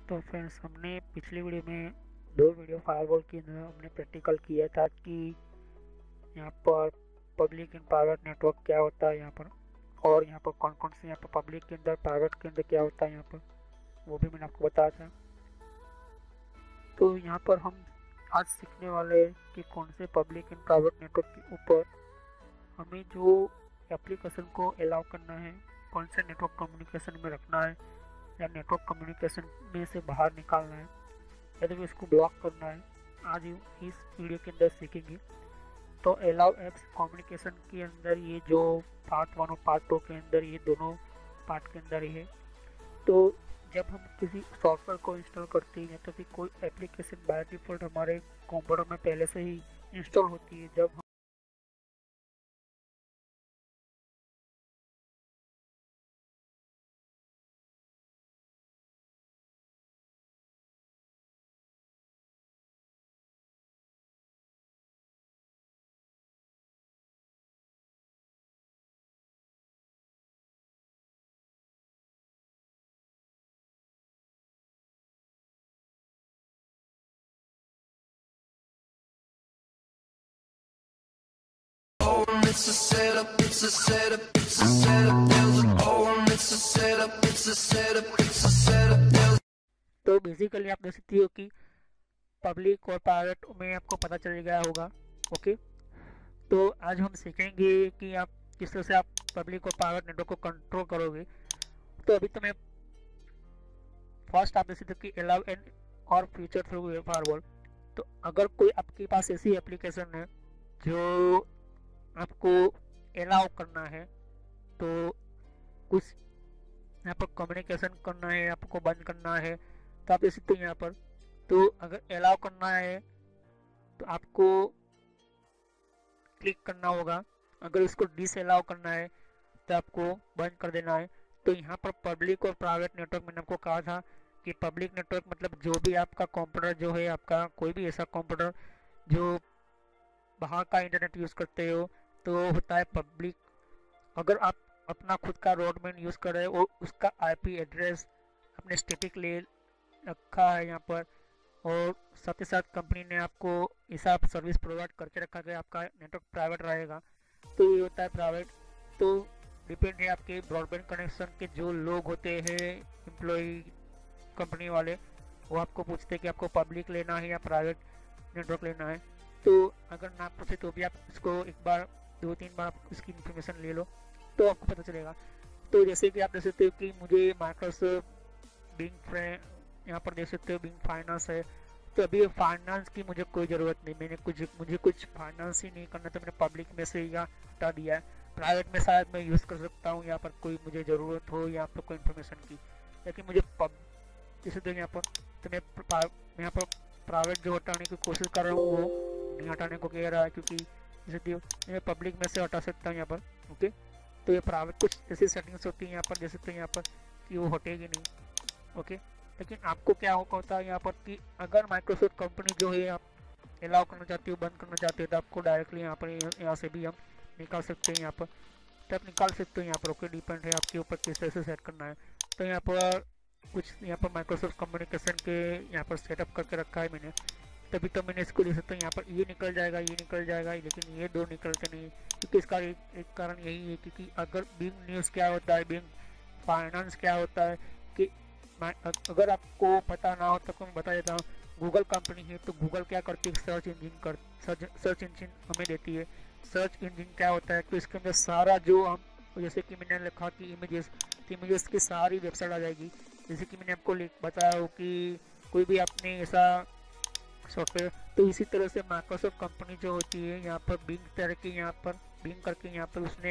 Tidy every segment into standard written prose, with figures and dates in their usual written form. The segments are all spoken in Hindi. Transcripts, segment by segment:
तो फ्रेंड्स, हमने पिछली वीडियो में दो वीडियो फायरवॉल के अंदर हमने प्रैक्टिकल किया था कि यहाँ पर पब्लिक एंड प्राइवेट नेटवर्क क्या होता है यहाँ पर, और यहाँ पर कौन कौन से यहाँ पर पब्लिक के अंदर प्राइवेट के अंदर क्या होता है यहाँ पर, वो भी मैंने आपको बताया था। तो यहाँ पर हम आज सीखने वाले हैं कि कौन से पब्लिक एंड प्राइवेट नेटवर्क के ऊपर हमें जो एप्लीकेशन को अलाउ करना है, कौन से नेटवर्क कम्युनिकेशन में रखना है या नेटवर्क कम्युनिकेशन में से बाहर निकालना है, यदि तो इसको ब्लॉक करना है। आज इस वीडियो के अंदर सीखेंगे। तो अलाउ एप्स कम्युनिकेशन के अंदर ये जो पार्ट 1 और पार्ट 2 के अंदर ये दोनों पार्ट के अंदर ही है। तो जब हम किसी सॉफ्टवेयर को इंस्टॉल करते हैं तो फिर कोई एप्लीकेशन बाय डिफॉल्ट हमारे कंप्यूटर में पहले से ही इंस्टॉल होती है। जब It's a setup, it's a setup, it's a setup, there's an home, it's a setup, it's a setup, it's a setup, there's तो बेसिकली आप देख सकती हो कि पब्लिक और प्राइवेट में आपको पता चल गया होगा। ओके, तो आज हम सीखेंगे कि आप किस तरह से आप पब्लिक और प्राइवेट नेटवर्क को कंट्रोल करोगे। तो अभी तो मैं फर्स्ट आप देख सकते हो कि अलाउ एंड और फ्यूचर थ्रू फायरवॉल। तो अगर कोई आपके पास ऐसी एप्लीकेशन है जो आपको अलाउ करना है, तो कुछ यहाँ पर कम्युनिकेशन करना है, आपको बंद करना है, तो आप देख सकते हो यहाँ पर। तो अगर अलाउ करना है तो आपको क्लिक करना होगा, अगर इसको डिसअलाउ करना है तो आपको बंद कर देना है। तो यहाँ पर पब्लिक और प्राइवेट नेटवर्क मैंने आपको कहा था कि पब्लिक नेटवर्क मतलब जो भी आपका कंप्यूटर जो है, आपका कोई भी ऐसा कंप्यूटर जो बाहर का इंटरनेट यूज़ करते हो तो होता है पब्लिक। अगर आप अपना खुद का ब्रॉडबैंड यूज़ कर रहे हो और उसका आईपी एड्रेस अपने स्टैटिक ले रखा है यहाँ पर, और साथ ही साथ कंपनी ने आपको ऐसा सर्विस प्रोवाइड करके रखा है, आपका नेटवर्क प्राइवेट रहेगा, तो ये होता है प्राइवेट। तो डिपेंड है आपके ब्रॉडबैंड कनेक्शन के जो लोग होते हैं एम्प्लॉई कंपनी वाले, वो आपको पूछते हैं कि आपको पब्लिक लेना है या प्राइवेट नेटवर्क लेना है। तो अगर ना पूछे तो भी आप इसको एक बार 2-3 बार आप इसकी इन्फॉर्मेशन ले लो तो आपको पता चलेगा। तो जैसे कि आप देख सकते हो कि मुझे माइक्रोसॉफ्ट बिंग यहाँ पर देख सकते हो बिंग फाइनेंस है। तो अभी फाइनेंस की मुझे कोई ज़रूरत नहीं, मुझे कुछ फाइनेंस ही नहीं करना, तो मैंने पब्लिक में से यहाँ हटा दिया है। प्राइवेट में शायद मैं यूज़ कर सकता हूँ यहाँ पर कोई मुझे ज़रूरत हो यहाँ पर कोई इन्फॉर्मेशन की, लेकिन मुझे जैसे तो यहाँ पर तो मैं यहाँ पर प्राइवेट जो हटाने की कोशिश कर रहा हूँ वो नहीं हटाने को कह रहा है, क्योंकि जैसे मैं पब्लिक में से हटा सकता हूँ यहाँ पर। ओके, तो ये प्राइवेट कुछ ऐसी सेटिंग्स होती हैं यहाँ पर, जैसे तो यहाँ पर कि वो हटेगी नहीं। ओके, लेकिन आपको क्या होता है यहाँ पर कि अगर माइक्रोसॉफ्ट कंपनी जो है आप अलाउ करना चाहती हो, बंद करना चाहते हो, तो आपको डायरेक्टली यहाँ पर यहाँ से भी हम निकाल सकते हैं यहाँ पर, तो आप निकाल सकते हो यहाँ पर। ओके, डिपेंड है आपके ऊपर किस तरह से सेट करना है। तो यहाँ पर कुछ यहाँ पर माइक्रोसॉफ्ट कम्युनिकेशन के यहाँ पर सेटअप करके रखा है मैंने, तभी तो मैंने इसको दे सकता हूँ यहाँ पर। ये निकल जाएगा, ये निकल जाएगा, लेकिन ये दो निकलते नहीं, क्योंकि इसका एक कारण यही है क्योंकि अगर बिंग न्यूज़ क्या होता है, बिंग फाइनेंस क्या होता है, कि अगर आपको पता ना हो तो मैं बता देता हूँ। गूगल कंपनी है तो गूगल क्या करती है, सर्च इंजन हमें देती है। सर्च इंजन क्या होता है कि इसके अंदर सारा जो हम, जैसे कि मैंने लिखा कि इमेजेस की सारी वेबसाइट आ जाएगी। जैसे कि मैंने आपको बताया हो कि कोई भी आपने ऐसा सॉफ्टवेयर, तो इसी तरह से माइक्रोसॉफ्ट कंपनी जो होती है यहाँ पर बिंग करके यहाँ पर उसने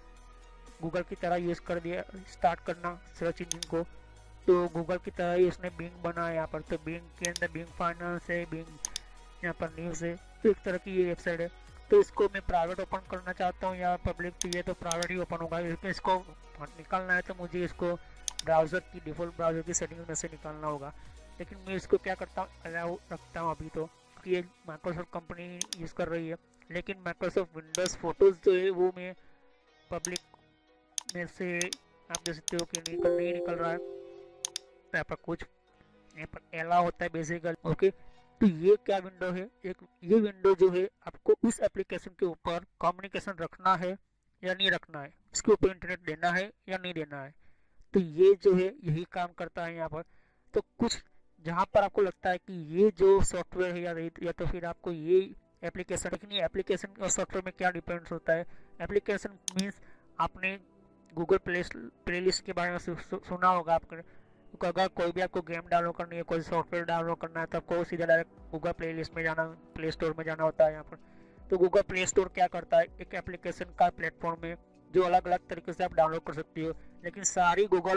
गूगल की तरह यूज़ कर दिया, स्टार्ट करना सर्च इंजन को। तो गूगल की तरह ही उसने बिंग बनाया यहाँ पर। तो बिंग के अंदर बिंग फाइनेंस है, बिंग यहाँ पर न्यूज़ है, तो एक तरह की ये वेबसाइट है। तो इसको मैं प्राइवेट ओपन करना चाहता हूँ या पब्लिक चाहिए तो प्राइवेट ही ओपन होगा। इसको निकालना है तो मुझे इसको ब्राउज़र की डिफ़ॉल्ट ब्राउज़र की सेटिंग में से निकालना होगा, लेकिन मैं इसको क्या करता हूँ, अलाउ रखता हूँ अभी तो, क्योंकि ये माइक्रोसॉफ्ट कंपनी यूज़ कर रही है। लेकिन माइक्रोसॉफ्ट विंडोज़ फोटोज़ जो है वो मैं पब्लिक में से आप देख सकते हो कि नहीं निकल रहा है। यहाँ पर कुछ यहाँ पर अलाउ होता है बेसिकली। ओके, तो ये क्या विंडो है, एक ये विंडो जो है आपको उस एप्लीकेशन के ऊपर कम्युनिकेशन रखना है या नहीं रखना है, इसके ऊपर इंटरनेट देना है या नहीं देना है। तो ये जो है यही काम करता है यहाँ पर। तो कुछ जहाँ पर आपको लगता है कि ये जो सॉफ्टवेयर है या तो फिर आपको ये एप्लीकेशन, लेकिन ये एप्लीकेशन और सॉफ्टवेयर में क्या डिफरेंस होता है। एप्लीकेशन मीन्स आपने गूगल प्ले लिस्ट के बारे में सुना होगा आपने। तो अगर कोई भी आपको गेम डाउनलोड करनी है, कोई सॉफ्टवेयर डाउनलोड करना है, तो आपको सीधा डायरेक्ट गूगल प्ले लिस्ट में जाना, प्ले स्टोर में जाना होता है यहाँ पर। तो गूगल प्ले स्टोर क्या करता है, एक एप्लीकेशन का प्लेटफॉर्म है जो अलग अलग तरीके से आप डाउनलोड कर सकती हो, लेकिन सारी गूगल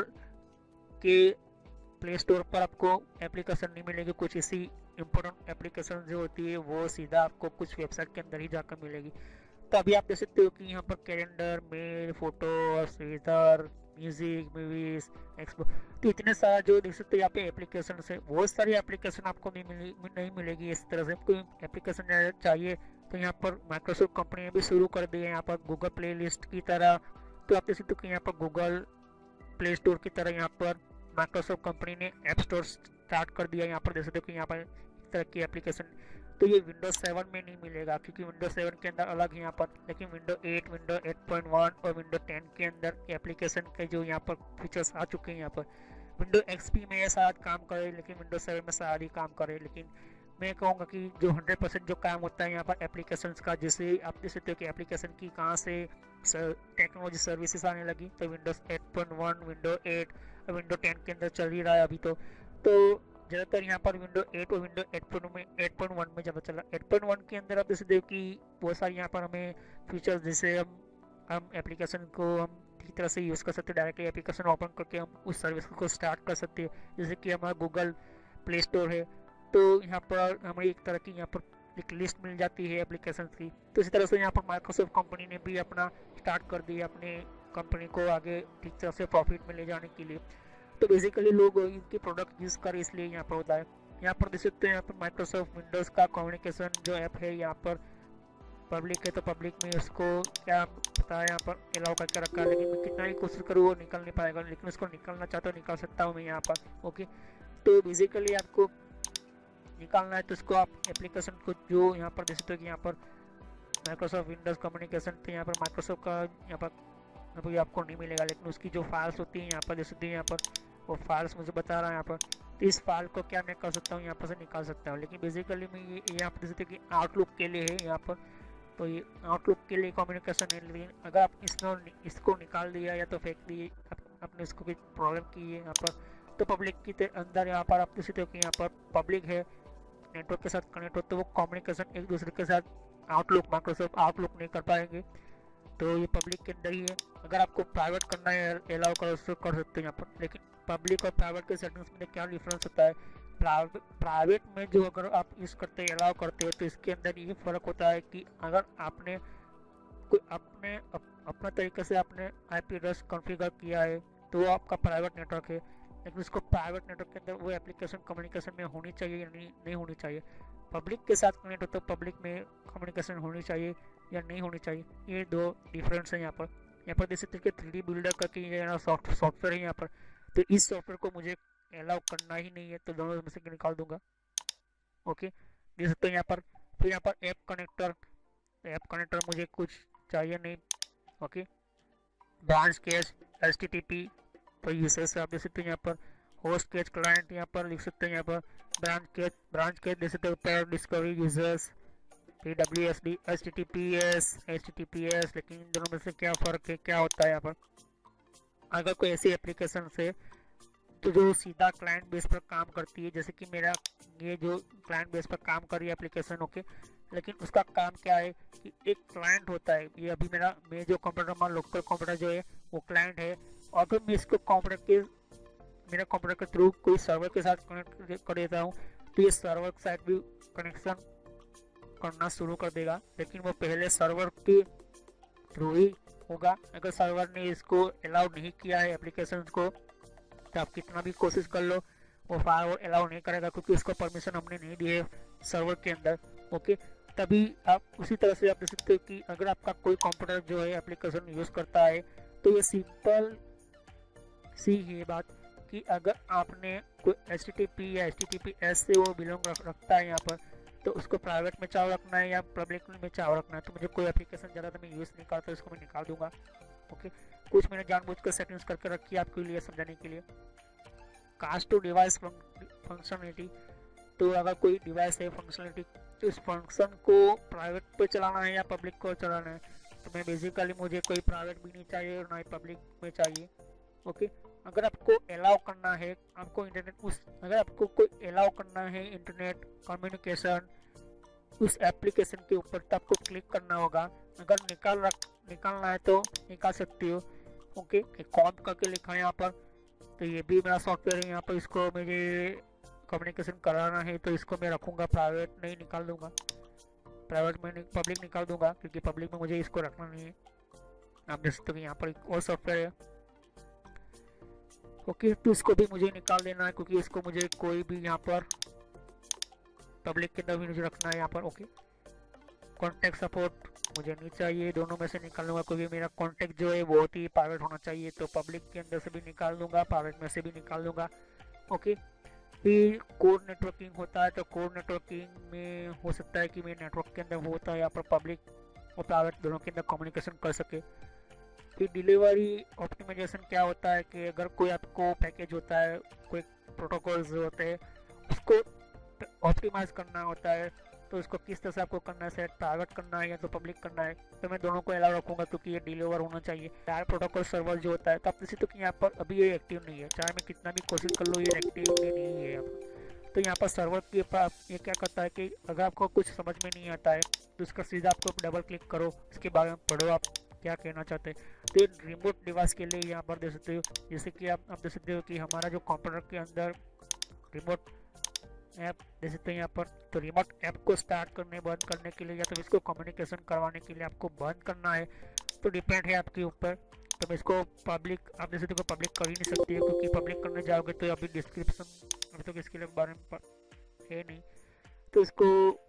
के प्ले स्टोर पर आपको एप्लीकेशन नहीं मिलेगी। कुछ ऐसी इंपॉर्टेंट एप्लीकेशन जो होती है वो सीधा आपको कुछ वेबसाइट के अंदर ही जाकर मिलेगी। तो अभी आप देख सकते हो कि यहाँ पर कैलेंडर, मेल, फोटो, स्वेटर, म्यूजिक, मूवीज, एक्सपो, तो इतने सारा जो देख सकते हो यहाँ पे एप्लीकेशन है। बहुत सारी एप्लीकेशन आपको नहीं मिलेगी इस तरह से। कोई एप्लीकेशन चाहिए तो यहाँ पर माइक्रोसॉफ्ट कंपनी ने भी शुरू कर दी है यहाँ पर गूगल प्ले लिस्ट की तरह। तो आप देख सकते हो कि यहाँ पर गूगल प्ले स्टोर की तरह यहाँ पर माइक्रोसॉफ्ट कंपनी ने ऐप स्टोर स्टार्ट कर दिया। यहाँ पर देख सकते हो कि यहाँ पर इस तरह की एप्लीकेशन। तो ये विंडोज 7 में नहीं मिलेगा क्योंकि विंडोज 7 के अंदर अलग है यहाँ पर, लेकिन विंडो 8, विंडो 8.1 और विंडो 10 के अंदर एप्लीकेशन के जो यहाँ पर फीचर्स आ चुके हैं यहाँ पर। विंडो एक्सपी में ये शायद काम करे, लेकिन विंडो 7 में शायद ही काम करे। लेकिन मैं कहूँगा कि जो 100% जो काम होता है यहाँ पर एप्लीकेशंस का, जैसे आप देख सकते हो कि एप्लीकेशन की कहाँ से टेक्नोलॉजी सर्विसेज आने लगी, तो विंडोज 8.1, विंडो 8 और विंडो 10 के अंदर चल ही रहा है अभी। तो ज़्यादातर यहाँ पर विंडो 8 और विंडो 8.1 में ज़्यादा चला। 8.1 के अंदर आप जैसे देखो कि बहुत सारी यहाँ पर हमें फीचर्स, जैसे हम एप्लीकेशन को हम ठीक तरह से यूज़ कर सकते हैं। डायरेक्टली एप्लीकेशन ओपन करके हम उस सर्विस को स्टार्ट कर सकते हैं। जैसे कि हमारा गूगल प्ले स्टोर है, तो यहाँ पर हमें एक तरह की यहाँ पर एक लिस्ट मिल जाती है एप्लीकेशन की। तो इसी तरह से यहाँ पर माइक्रोसॉफ्ट कंपनी ने भी अपना स्टार्ट कर दिया अपने कंपनी को आगे ठीक तरह से प्रॉफिट में ले जाने के लिए। तो बेसिकली लोग इनकी प्रोडक्ट यूज़ कर इसलिए यहाँ पर होता है। यहाँ पर देख सकते हैं यहाँ पर माइक्रोसॉफ्ट विंडोज़ का कम्युनिकेशन जो ऐप है यहाँ पर पब्लिक है, तो पब्लिक में उसको क्या पता है यहाँ पर अलाउ करके रखा है, लेकिन मैं कितना ही कोशिश करूँ वो निकल नहीं पाएगा। लेकिन उसको निकलना चाहता हूँ निकाल सकता हूँ मैं यहाँ पर। ओके, तो बेसिकली आपको निकालना है तो इसको आप एप्लीकेशन को जो यहाँ पर देख सकते हो कि यहाँ पर माइक्रोसॉफ्ट विंडोज़ कम्युनिकेशन, तो यहाँ पर माइक्रोसॉफ्ट का यहाँ पर आपको नहीं मिलेगा, लेकिन उसकी जो फाइल्स होती हैं यहाँ पर देख सकते हैं, यहाँ पर वो फाइल्स मुझे बता रहा है यहाँ पर। तो इस फाइल को क्या मैं कर सकता हूँ यहाँ पर से निकाल सकता हूँ, लेकिन बेसिकली मैं ये यहाँ पर देख सकते हैं कि आउटलुक के लिए है यहाँ पर। तो ये आउटलुक के लिए कम्युनिकेशन है, लेकिन अगर आप इसको निकाल दिया या तो फेंक दिए, आपने इसको कुछ प्रॉब्लम की है यहाँ पर, तो पब्लिक के अंदर यहाँ पर आप देख सकते हो कि यहाँ पर पब्लिक है, नेटवर्क के साथ कनेक्ट हो, तो वो कम्युनिकेशन एक दूसरे के साथ माइक्रोसॉफ्ट आउटलुक नहीं कर पाएंगे। तो ये पब्लिक के अंदर ही है। अगर आपको प्राइवेट करना है अलाउ कर सकते हैं यहाँ पर। लेकिन पब्लिक और प्राइवेट के सेटिंग्स में क्या डिफरेंस होता है, प्राइवेट में जो अगर आप यूज़ करते हैं अलाउ करते हो, तो इसके अंदर ये फ़र्क होता है कि अगर आपने कोई अपना तरीके से आपने IP एड्रेस कॉन्फ़िगर किया है तो वो आपका प्राइवेट नेटवर्क है। लेकिन उसको प्राइवेट नेटवर्क के अंदर वो एप्लीकेशन कम्युनिकेशन में होनी चाहिए या नहीं होनी चाहिए। पब्लिक के साथ कनेक्ट हो तो पब्लिक में कम्युनिकेशन होनी चाहिए या नहीं होनी चाहिए। ये दो डिफरेंस है यहाँ पर देख सकते हैं कि 3D बिल्डर करके सॉफ्टवेयर है यहाँ पर। तो इस सॉफ्टवेयर को मुझे अलाउ करना ही नहीं है, तो दोनों में से निकाल दूंगा। ओके, देख सकते हैं यहाँ पर। फिर यहाँ पर ऐप कनेक्टर मुझे कुछ चाहिए नहीं। ओके, ब्रांच केस HTTP तो यूसेस आप देख सकते हैं यहाँ पर। होस्ट केस क्लाइंट यहाँ पर लिख सकते हैं यहाँ पर। ब्रांच केस देख सकते हैं ऊपर, डिस्कवरी यूजर्स, फिर WSD HTTPS। लेकिन इन दोनों में से क्या फ़र्क है, क्या होता है यहाँ पर। अगर कोई ऐसी एप्लीकेशन है तो जो सीधा क्लाइंट बेस पर काम करती है, जैसे कि मेरा ये जो क्लाइंट बेस पर काम कर रही है एप्लीकेशन, ओके, लेकिन उसका काम क्या है कि एक क्लाइंट होता है। ये अभी मैं जो कंप्यूटर लोकल कंप्यूटर जो है वो क्लाइंट है, और फिर मैं इसको मेरा कंप्यूटर के थ्रू कोई सर्वर के साथ कनेक्ट कर देता हूँ, तो ये सर्वर के साथ भी कनेक्शन करना शुरू कर देगा। लेकिन वो पहले सर्वर के थ्रू ही होगा। अगर सर्वर ने इसको अलाउ नहीं किया है एप्लीकेशन को, तो आप कितना भी कोशिश कर लो वो फायरवॉल अलाउ नहीं करेगा, क्योंकि उसको परमिशन हमने नहीं दी है सर्वर के अंदर। ओके, तभी आप उसी तरह से आप देख सकते हो कि अगर आपका कोई कंप्यूटर जो है एप्लीकेशन यूज़ करता है, तो ये सिंपल सी है बात कि अगर आपने कोई HTTP या HTTPS से वो बिलोंग रखता है यहाँ पर, तो उसको प्राइवेट में चाहो रखना है या पब्लिक में चाहो रखना है। तो मुझे कोई एप्लीकेशन ज़्यादा तो मैं यूज़ नहीं करता, इसको मैं निकाल दूंगा। ओके, कुछ मैंने जानबूझकर सेटिंग्स करके रखी है आपके लिए समझाने के लिए। कास्ट टू डिवाइस फंक्शनलिटी, तो अगर कोई डिवाइस है फंक्शनलिटी, तो इस फंक्शन को प्राइवेट पे चलाना है या पब्लिक को चलाना है। तो मैं बेसिकली मुझे कोई प्राइवेट भी नहीं चाहिए और ना ही पब्लिक में चाहिए। ओके, अगर आपको अलाउ करना है, आपको इंटरनेट अगर आपको कोई अलाउ करना है इंटरनेट कम्युनिकेशन उस एप्लीकेशन के ऊपर, तो आपको क्लिक करना होगा। अगर निकालना है तो निकाल सकती हो। ओके, कॉम करके लिखा है यहाँ पर, तो ये भी मेरा सॉफ्टवेयर है। यहाँ पर इसको मुझे कम्युनिकेशन कराना है तो इसको मैं रखूँगा प्राइवेट, नहीं निकाल दूंगा प्राइवेट में, पब्लिक निकाल दूंगा, क्योंकि पब्लिक में मुझे इसको रखना नहीं है। आप देख सकते हो यहाँ पर एक और सॉफ्टवेयर है। ओके, तो इसको भी मुझे निकाल देना है, क्योंकि इसको मुझे कोई भी यहाँ पर पब्लिक के अंदर भी मुझे रखना है यहाँ पर। ओके, कॉन्टैक्ट सपोर्ट मुझे नहीं चाहिए, दोनों में से निकाल लूँगा, क्योंकि मेरा कॉन्टैक्ट जो है बहुत ही प्राइवेट होना चाहिए। तो पब्लिक के अंदर से भी निकाल दूंगा, प्राइवेट में से भी निकाल दूंगा। ओके, फिर कोर नेटवर्किंग होता है, तो कोर नेटवर्किंग में हो सकता है कि मेरे नेटवर्क के अंदर वो होता है यहाँ पर पब्लिक और प्राइवेट दोनों के अंदर कम्युनिकेशन कर सके। फिर डिलीवरी ऑप्टिमाइजेशन क्या होता है कि अगर कोई आपको पैकेज होता है, कोई प्रोटोकॉल्स होते हैं, उसको ऑप्टिमाइज करना होता है, तो उसको किस तरह से आपको करना है, प्राइवेट करना है या तो पब्लिक करना है। तो मैं दोनों को अलाउ रखूंगा, क्योंकि ये डिलीवर होना चाहिए। यार प्रोटोकॉल सर्वर जो होता है, तो आप किसी तो यहाँ पर अभी ये एक्टिव नहीं है, चाहे मैं कितना भी कोशिश कर लूँ ये एक्टिव नहीं है यहाँ पर। तो यहाँ पर सर्वर के पास ये क्या करता है कि अगर आपको कुछ समझ में नहीं आता है, तो उसका सीधा आपको डबल क्लिक करो, इसके बारे में पढ़ो आप क्या कहना चाहते हैं। तो ये रिमोट डिवाइस के लिए यहाँ पर देख सकते हो, जैसे कि आप देख सकते हो कि हमारा जो कंप्यूटर के अंदर रिमोट ऐप दे सकते हैं यहाँ पर। तो रिमोट ऐप को स्टार्ट करने बंद करने के लिए या तो इसको कम्युनिकेशन करवाने के लिए आपको बंद करना है, तो डिपेंड है आपके ऊपर। तो मैं इसको पब्लिक, आप जैसे तो पब्लिक कर ही नहीं सकती है, क्योंकि पब्लिक करने जाओगे तो अभी डिस्क्रिप्शन अभी तो इसके बारे में है नहीं। तो इसको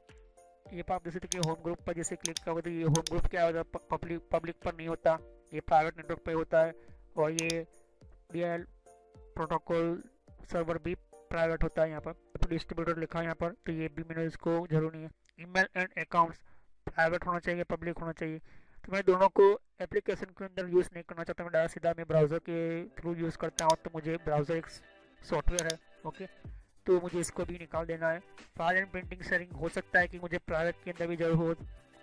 ये आप जैसे कि होम ग्रुप पर जैसे क्लिक करोगे तो ये होम ग्रुप क्या होता है, पब्लिक पर नहीं होता, ये प्राइवेट नेटवर्क पे होता है। और ये DL प्रोटोकॉल सर्वर भी प्राइवेट होता है यहाँ पर। तो डिस्ट्रीब्यूटर लिखा है यहाँ पर, तो ये भी मैंने इसको जरूर नहीं है। ईमेल एंड अकाउंट्स प्राइवेट होना चाहिए, पब्लिक होना चाहिए। तो मैं दोनों को एप्लीकेशन के अंदर यूज़ नहीं करना चाहता, मैं डायरेक्ट सीधा मैं ब्राउज़र के थ्रू यूज़ करता हूँ। तो मुझे ब्राउज़र एक सॉफ्टवेयर है। ओके, तो मुझे इसको भी निकाल देना है। फाइल एंड प्रिंटिंग शेयरिंग हो सकता है कि मुझे प्राइवेट के अंदर भी जरूर हो,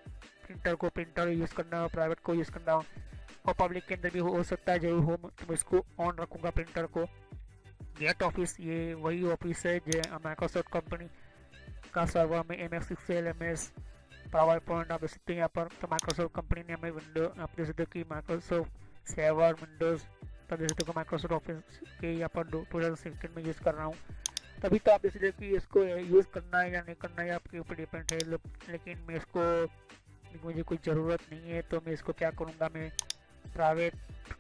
प्रिंटर यूज़ करना हो, प्राइवेट को यूज़ करना हो, और पब्लिक के अंदर भी हो सकता है जरूर हो। तो मैं इसको ऑन रखूँगा प्रिंटर को। गेट ऑफिस, ये वही ऑफिस है जो माइक्रोसॉफ्ट कंपनी का सर्वर में MS Excel, MS PowerPoint आप देख सकते हैं यहाँ पर। तो माइक्रोसॉफ्ट कंपनी ने हमें विंडो आप देख सकते हो कि माइक्रोसॉफ्ट सर्वर विंडोज़, तब देख सकते हो माइक्रोसॉफ्ट ऑफिस के यहाँ पर 2016 में यूज़ कर रहा हूँ। तभी तो आप देख सकते हो कि इसको यूज़ करना है या नहीं करना है आपके ऊपर डिपेंड है। लेकिन मैं इसको, मुझे कोई ज़रूरत नहीं है, तो मैं इसको क्या करूँगा, मैं प्राइवेट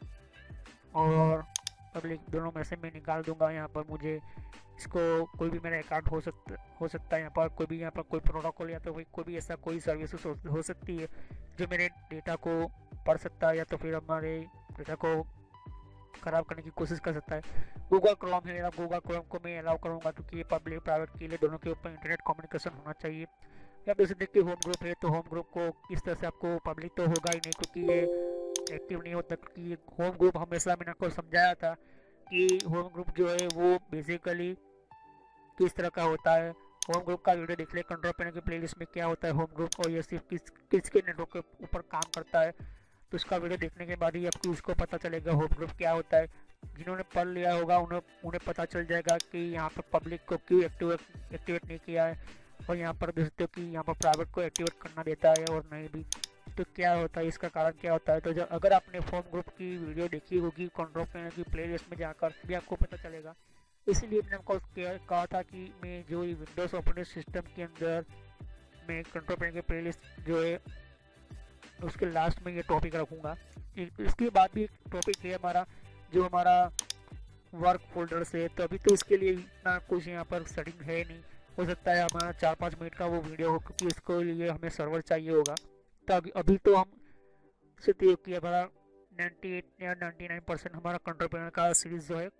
और पब्लिक दोनों में से मैं निकाल दूंगा। यहाँ पर मुझे इसको कोई भी मेरा अकाउंट हो सकता है यहाँ पर, कोई भी यहाँ पर कोई प्रोटोकॉल या तो कोई भी ऐसा कोई सर्विस हो सकती है जो मेरे डेटा को पढ़ सकता है या तो फिर हमारे डेटा को ख़राब करने की कोशिश कर सकता है। गूगल क्रोम है, गूगल क्रोम को मैं अलाउ करूँगा, क्योंकि ये पब्लिक प्राइवेट के लिए दोनों के ऊपर इंटरनेट कम्युनिकेशन होना चाहिए। या जैसे देखिए होम ग्रुप है, तो होम ग्रुप को किस तरह से आपको, पब्लिक तो होगा ही नहीं क्योंकि ये एक्टिव नहीं होता, क्योंकि होम ग्रुप हमेशा मैंने आपको समझाया था कि होम ग्रुप जो है वो बेसिकली किस तरह का होता है। होम ग्रुप का वीडियो देख ले, कंट्रोल पैनल की प्लेलिस्ट में क्या होता है होम ग्रुप, और ये सिर्फ किसके नेटवर्क के ऊपर काम करता है। तो उसका वीडियो देखने के बाद ही आपको उसको पता चलेगा होम ग्रुप क्या होता है। जिन्होंने पढ़ लिया होगा उन्हें पता चल जाएगा कि यहाँ पर पब्लिक को क्यों एक्टिवेट नहीं किया है, और यहाँ पर देख सकते हो कि यहाँ पर प्राइवेट को एक्टिवेट करना देता है और नहीं भी। तो क्या होता है, इसका कारण क्या होता है। तो जब अगर आपने होम ग्रुप की वीडियो देखी होगी कंट्रोल पैनल की प्लेलिस्ट में जाकर भी आपको पता चलेगा। इसीलिए मैंने आपको कहा था कि मैं जो विंडोज़ ऑपरेटिंग सिस्टम के अंदर मैं कंट्रोल पैनल की प्लेलिस्ट जो है उसके लास्ट में ये टॉपिक रखूँगा। इसके बाद भी एक टॉपिक है हमारा जो हमारा वर्क फोल्डर से, तो अभी तो इसके लिए इतना कुछ यहाँ पर सेटिंग है नहीं। हो सकता है हमारा 4-5 मिनट का वो वीडियो हो, क्योंकि इसको लिए हमें सर्वर चाहिए होगा। तो अभी तो हम सकते हो कि हमारा 98 या 99% हमारा कंट्रोल पैनल का सीरीज़ जो है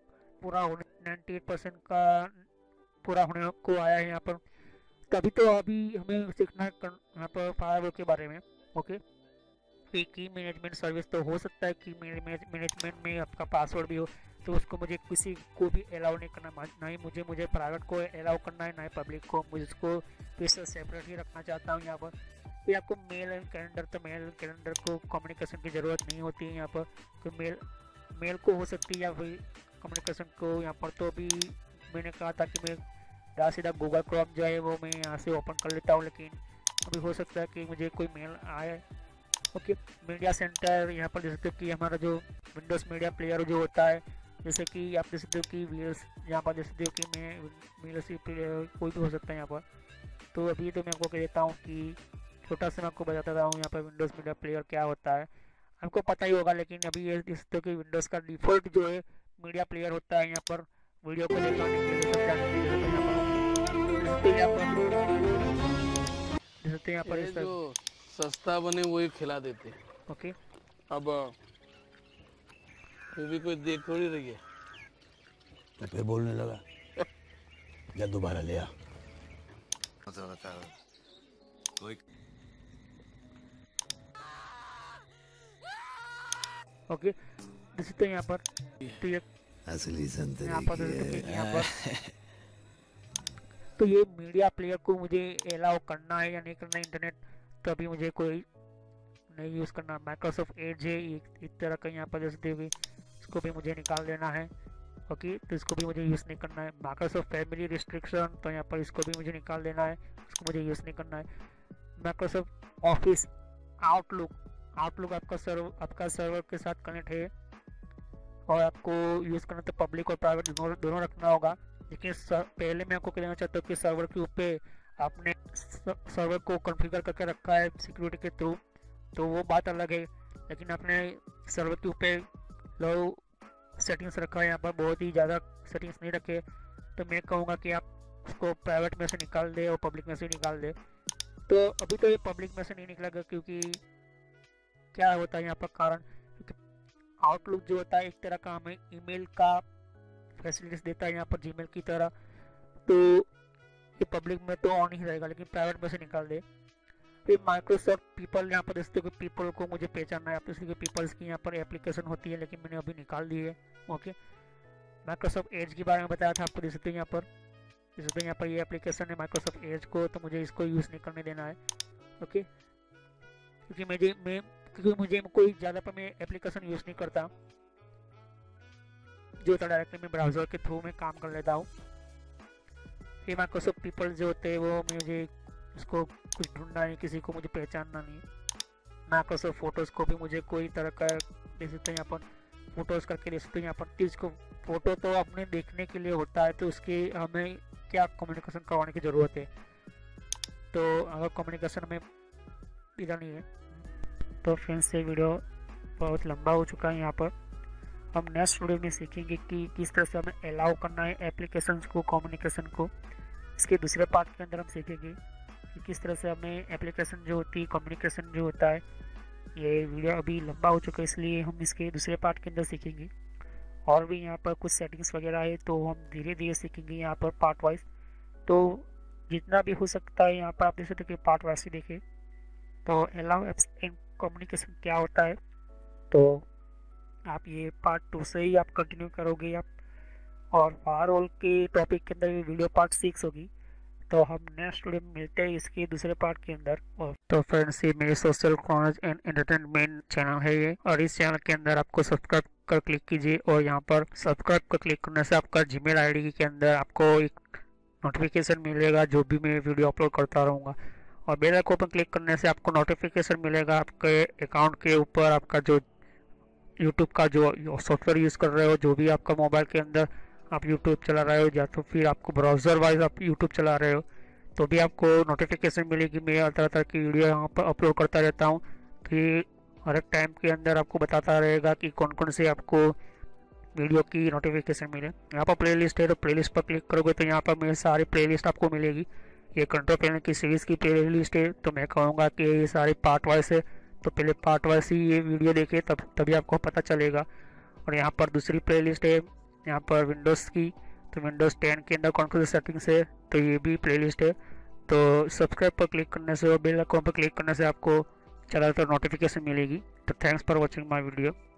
पूरा होने 98% का पूरा होने को आया है यहाँ पर। तभी तो अभी हमें सीखना है यहाँ पर फायरवॉल के बारे में। ओके, की मैनेजमेंट सर्विस तो हो सकता है कि मैनेजमेंट में आपका पासवर्ड भी हो, तो उसको मुझे किसी को भी अलाउ नहीं करना, ना ही मुझे प्राइवेट को अलाउ करना है, ना ही पब्लिक को। मुझे इसको फिर से सेपरेट ही रखना चाहता हूँ यहाँ पर। फिर आपको मेल एंड कैलेंडर, तो मेल एंड कैलेंडर को कम्युनिकेशन की ज़रूरत नहीं होती है यहाँ पर, तो मेल को हो सकती है, या फिर कम्युनिकेशन को यहाँ पर। तो अभी मैंने कहा था कि मैं सीधा गूगल क्रोम जो है वो मैं यहाँ से ओपन कर लेता हूँ, लेकिन अभी हो सकता है कि मुझे कोई मेल आए। ओके, मीडिया सेंटर यहाँ पर जैसे कि हमारा जो विंडोज़ मीडिया प्लेयर जो होता है, जैसे कि आप देख सकते हो कि वीएस यहाँ पर देख सकते हो कि मैं वीएलसी प्लेयर कोई भी हो सकता है यहाँ पर। तो अभी तो मैं आपको कह देता हूँ कि छोटा सा मैं आपको बताता रहा हूँ यहाँ पर विंडोज़ मीडिया प्लेयर क्या होता है, आपको पता ही होगा। लेकिन अभी ये देख सकते हो कि विंडोज़ का डिफ़ॉल्ट जो है मीडिया प्लेयर होता है यहाँ पर, वीडियो को दिखाने के लिए, समझाने के लिए। यहाँ पर ये जो सस्ता बने वही खिला देते हैं। ओके, अब वो भी कोई देख थोड़ी रही है। तो फिर बोलने लगा, जा दोबारा ले आ। कोई ओके, जैसे तो यहाँ पर तो ये असली संतरे यहाँ पर की है। यहाँ पर तो ये मीडिया प्लेयर को मुझे अलाउ करना है या नहीं करना है इंटरनेट, तो अभी मुझे कोई नहीं यूज़ करना। माइक्रोसॉफ्ट एज है एक तरह का यहाँ पर जैसे हुई, इसको भी मुझे निकाल देना है। ओके, तो इसको भी मुझे यूज़ नहीं करना है। माइक्रोसॉफ्ट फैमिली रिस्ट्रिक्शन, तो यहाँ पर इसको भी मुझे निकाल देना है, इसको मुझे यूज़ नहीं करना है। माइक्रोसॉफ्ट ऑफिस आउटलुक आपका सर्वर के साथ कनेक्ट है और आपको यूज़ करना तो पब्लिक और प्राइवेट दोनों रखना होगा। लेकिन पहले मैं आपको कहना चाहता हूँ कि सर्वर के ऊपर आपने सर्वर को कॉन्फ़िगर करके रखा है सिक्योरिटी के थ्रू, तो वो बात अलग है। लेकिन आपने सर्वर के ऊपर लो सेटिंग्स रखा है, यहाँ पर बहुत ही ज़्यादा सेटिंग्स नहीं रखे, तो मैं कहूँगा कि आप उसको प्राइवेट में से निकाल दे और पब्लिक में से निकाल दे। तो अभी तो ये पब्लिक में से नहीं निकलेगा, क्योंकि क्या होता है यहाँ पर कारण, क्योंकि आउटलुक जो होता है एक तरह का हमें ईमेल का फैसिलिटीज देता है यहाँ पर जीमेल की तरह, तो ये पब्लिक में तो ऑन ही रहेगा, लेकिन प्राइवेट में से निकाल दे। फिर माइक्रोसॉफ्ट पीपल, यहाँ पर देखते हो कि पीपल को मुझे पहचानना है, आप इसलिए पीपल्स की यहाँ पर एप्लीकेशन होती है, लेकिन मैंने अभी निकाल दी है। ओके, माइक्रोसॉफ्ट एज के बारे में बताया था आपको, देख सकते हैं यहाँ पर, देख सकते हैं यहाँ पर ये एप्लीकेशन है माइक्रोसॉफ्ट एज को, तो मुझे इसको यूज़ नहीं करने देना है। ओके, क्योंकि मुझे कोई ज़्यादा पर मैं एप्लीकेशन यूज़ नहीं करता, जो होता डायरेक्टली मैं ब्राउज़र के थ्रू में काम कर लेता हूँ। ये माइक्रोसॉफ्ट पीपल जो होते हैं वो मुझे उसको कुछ ढूंढना नहीं, किसी को मुझे पहचानना नहीं। माइक्रोसॉफ्ट फोटोज़ को भी मुझे कोई तरह का दे सकते हैं यहाँ पर, फोटोज़ करके दे सकते हैं यहाँ पर। इसको फ़ोटो तो अपने देखने के लिए होता है, तो उसकी हमें क्या कम्युनिकेशन करवाने की ज़रूरत है, तो अगर कम्युनिकेशन में इधर नहीं है। तो फ्रेंड्स, ये वीडियो बहुत लंबा हो चुका है। यहाँ पर हम नेक्स्ट वीडियो में सीखेंगे कि किस तरह से हमें अलाउ करना है एप्लीकेशंस को, कम्युनिकेशन को। इसके दूसरे पार्ट के अंदर हम सीखेंगे कि किस तरह से हमें एप्लीकेशन जो होती है, कम्युनिकेशन जो होता है। ये वीडियो अभी लंबा हो चुका है, इसलिए हम इसके दूसरे पार्ट के अंदर सीखेंगे। और भी यहाँ पर कुछ सेटिंग्स वगैरह है, तो हम धीरे धीरे सीखेंगे यहाँ पर पार्ट वाइज। तो जितना भी हो सकता है यहाँ पर आप देख सकते हैं कि पार्ट वाइज ही देखें। तो अलाउ एप्स एंड कम्युनिकेशन क्या होता है, तो आप ये पार्ट 2 से ही आप कंटिन्यू करोगे आप, और फायरवॉल के टॉपिक के अंदर ये वीडियो पार्ट 6 होगी। तो हम नेक्स्ट वीडियो में मिलते हैं इसके दूसरे पार्ट के अंदर। और तो फ्रेंड्स, ये मेरे social college and entertainment channel है ये, और इस चैनल के अंदर आपको सब्सक्राइब कर क्लिक कीजिए, और यहाँ पर सब्सक्राइब कर क्लिक करने से आपका जीमेल आईडी के अंदर आपको एक नोटिफिकेशन मिलेगा जो भी मैं वीडियो अपलोड करता रहूँगा। और बेल आइकन पर क्लिक करने से आपको नोटिफिकेशन मिलेगा आपके अकाउंट के ऊपर, आपका जो यूट्यूब का जो सॉफ्टवेयर यूज़ कर रहे हो, जो भी आपका मोबाइल के अंदर आप यूट्यूब चला रहे हो, या तो फिर आपको ब्राउज़र वाइज आप यूट्यूब चला रहे हो, तो भी आपको नोटिफिकेशन मिलेगी। मैं तरह तरह की वीडियो यहाँ पर अपलोड करता रहता हूँ, कि हर एक टाइम के अंदर आपको बताता रहेगा कि कौन कौन से आपको वीडियो की नोटिफिकेशन मिले। यहाँ पर प्लेलिस्ट है, तो प्लेलिस्ट पर क्लिक करोगे तो यहाँ पर मेरी सारी प्लेलिस्ट आपको मिलेगी। ये कंट्रोल पैनल की सीरीज़ की प्लेलिस्ट है, तो मैं कहूँगा कि ये सारी पार्ट वाइज है, तो पहले पार्ट वाइज ही ये वीडियो देखे, तभी आपको पता चलेगा। और यहाँ पर दूसरी प्लेलिस्ट है यहाँ पर विंडोज़ की, तो विंडोज़ 10 के अंदर कौन कौन सी सेटिंग्स है, तो ये भी प्लेलिस्ट है। तो सब्सक्राइब पर क्लिक करने से और बेल आइकन पर क्लिक करने से आपको ज़्यादातर नोटिफिकेशन मिलेगी। तो thanks for watching my video.